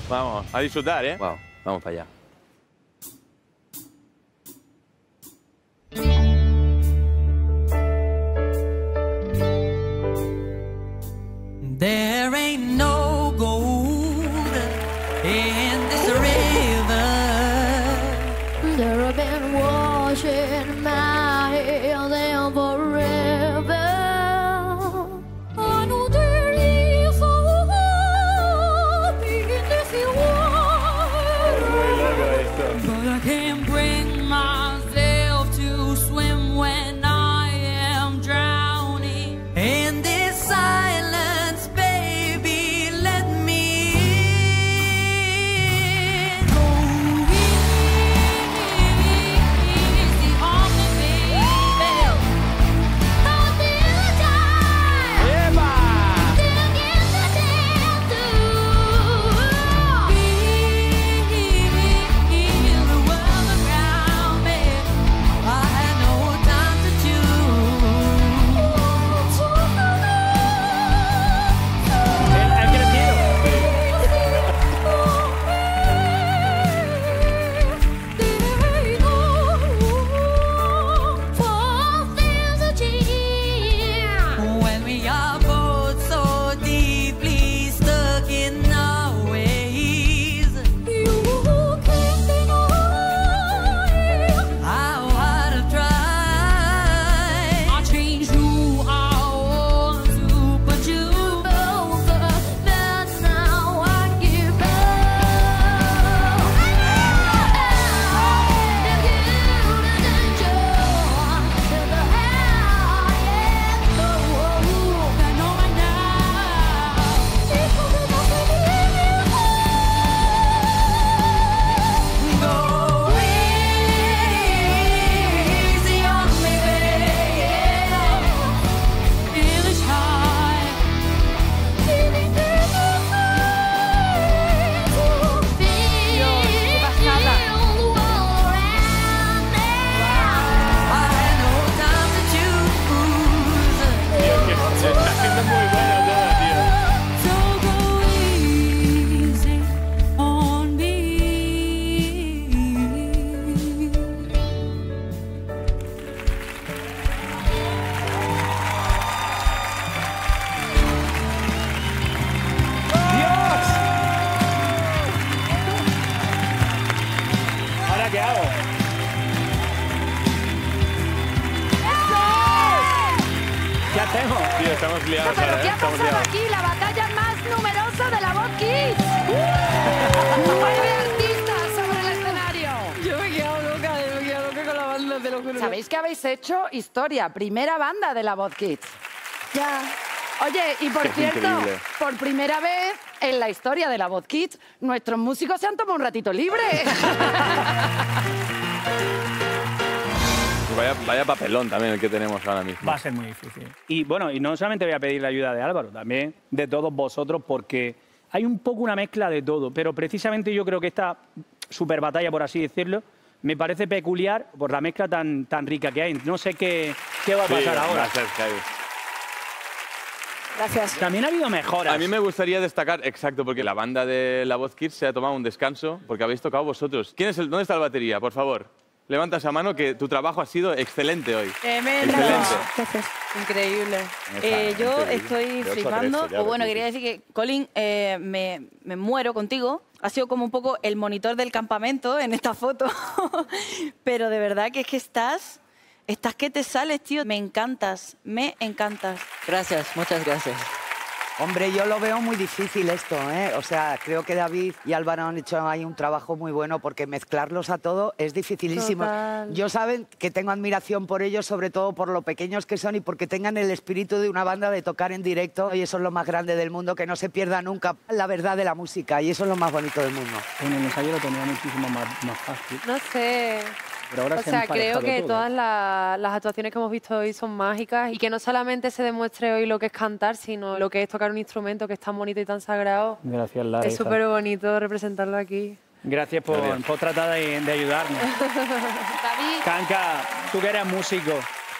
Vamos, a disfrutar, ¿eh? Wow, vamos para allá. There ain't no gold in this river. There have been washing my hair there forever. I know there is a hope in this water, But I can't bring myself to swim when I am drowning. In this silence, baby, let me in. Oh, is the only baby. I'll be the time ¡Eva! to get the chance to Heal the world around me. I had no time to choose. ¿Ha crecido? When we are both so deeply stuck in our ways, how hard I've tried. I changed who I want to, but you I know by now. Go easy on me, baby. Feel it high. I had no time to choose. Está siendo muy buena toda, tío. So go easy on me. ¡Dios! ¿Ahora qué hago? ¿Qué hacemos? Tío, estamos liados Pero ahora, ¿qué ¿eh? ha Estamos pasado liados. aquí? La batalla más numerosa de la Voz Kids. 9 artistas sobre el escenario. Yo me quedo loca con la banda, te lo juro. ¿Sabéis que habéis hecho historia? Primera banda de la Voz Kids. Ya. Oye, y por Es cierto, increíble. por primera vez en la historia de la Voz Kids, nuestros músicos se han tomado un ratito libre. Vaya papelón también el que tenemos ahora mismo. Va a ser muy difícil. Y bueno, y no solamente voy a pedir la ayuda de Álvaro, también de todos vosotros, porque hay un poco una mezcla de todo, pero precisamente yo creo que esta super batalla, por así decirlo, me parece peculiar por la mezcla tan rica que hay. No sé qué va a Sí, pasar va ahora. a ser heavy. Gracias. También ha habido mejoras. A mí me gustaría destacar, exacto, porque la banda de La Voz Kids se ha tomado un descanso porque habéis tocado vosotros. ¿Dónde está el batería, por favor? Levanta esa mano, que tu trabajo ha sido excelente hoy. Tremendo. Excelente. Gracias. Increíble. Está Yo increíble. estoy De 8 a 13 flipando. ya, O bueno, repito. quería decir que, Colin, me muero contigo. Ha sido como un poco el monitor del campamento en esta foto. Pero de verdad que es que estás que te sales, tío. Me encantas, me encantas. Gracias, muchas gracias. Hombre, yo lo veo muy difícil esto, ¿eh? O sea, creo que David y Álvaro han hecho ahí un trabajo muy bueno porque mezclarlos a todo es dificilísimo. Total. Yo saben que tengo admiración por ellos, sobre todo por lo pequeños que son y porque tengan el espíritu de una banda de tocar en directo y eso es lo más grande del mundo, que no se pierda nunca la verdad de la música y eso es lo más bonito del mundo. En el ensayo lo tenía muchísimo más fácil. No sé. Pero ahora O se sea, han creo emparejado que todo. todas las actuaciones que hemos visto hoy son mágicas y que no solamente se demuestre hoy lo que es cantar, sino lo que es tocar un instrumento que es tan bonito y tan sagrado. Gracias, Lara. Es súper bonito representarlo aquí. Gracias por tratar de ayudarnos. David, Kanka, tú que eres músico,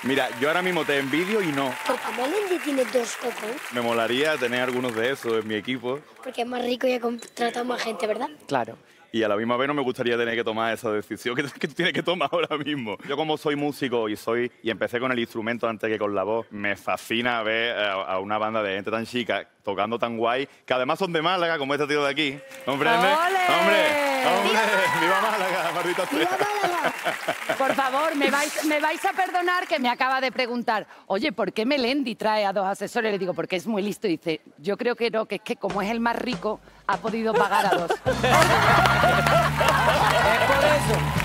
Mira, yo ahora mismo te envidio y no. Porque Melendi tiene 2 cocos. Me molaría tener algunos de esos en mi equipo. Porque es más rico y ha contratado más gente, ¿verdad? Claro. Y a la misma vez no me gustaría tener que tomar esa decisión que tú tienes que tomar ahora mismo. Yo como soy músico y empecé con el instrumento antes que con la voz, me fascina ver a una banda de gente tan chica tocando tan guay, que además son de Málaga, como este tío de aquí. ¿Comprende? ¡Hombre! ¡Viva Málaga, maldita sea! Por favor, me vais a perdonar que me acaba de preguntar, oye, ¿por qué Melendi trae a 2 asesores? Le digo, porque es muy listo. Y dice, yo creo que no, que es que como es el más rico, ha podido pagar a 2. Es por eso.